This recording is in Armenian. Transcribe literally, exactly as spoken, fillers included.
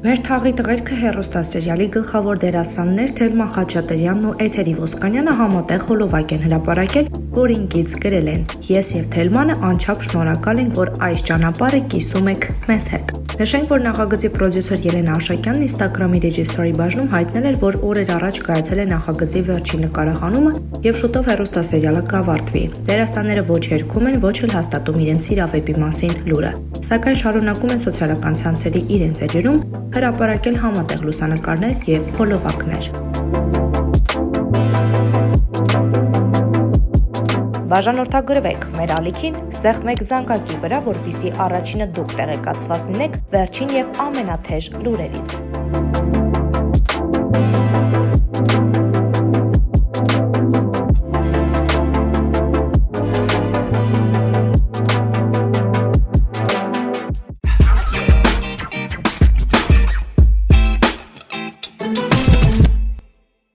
Մեր թաղի տղերքը հեռուստասերիալի գլխավոր դերասաններ Թելման Խաչատրյանն ու Էթերի Ոսկանյանը համատեղ հոլովակ են հրապարակել, որին գիծ գրել են. «Ես եւ Թելմանը անչափ շնորհակալ ենք, որ այս ճանապարհը կիսում եք մեզ հետ»։ Նշենք, որ նախագծի պրոդյուսեր Ելենա Աշակյանն Instagram-ի ռեժիսորի բաժնում հայտնել էր, որ օրեր առաջ կայացել է նախագծի վերջին նկարահանումը եւ շուտով հեռուստասերիալը կավարտվի։ Դերասանները ոչ երգում են, ոչ էլ հաստատում իրենց սիրավեպի մասին լուրը, սակայն շարունակում են սոցիալական ցանցերի իրենց էջերում հրապարակել համատեղ լուսանկարներ եւ հոլովակներ։ Բաժանորդագրվեք մեր ալիքին, սեղմեք զանգակի վրա, որպեսզի առաջինը դուք տեղեկացված լինեք վերջին եւ ամենաթեժ լուրերից։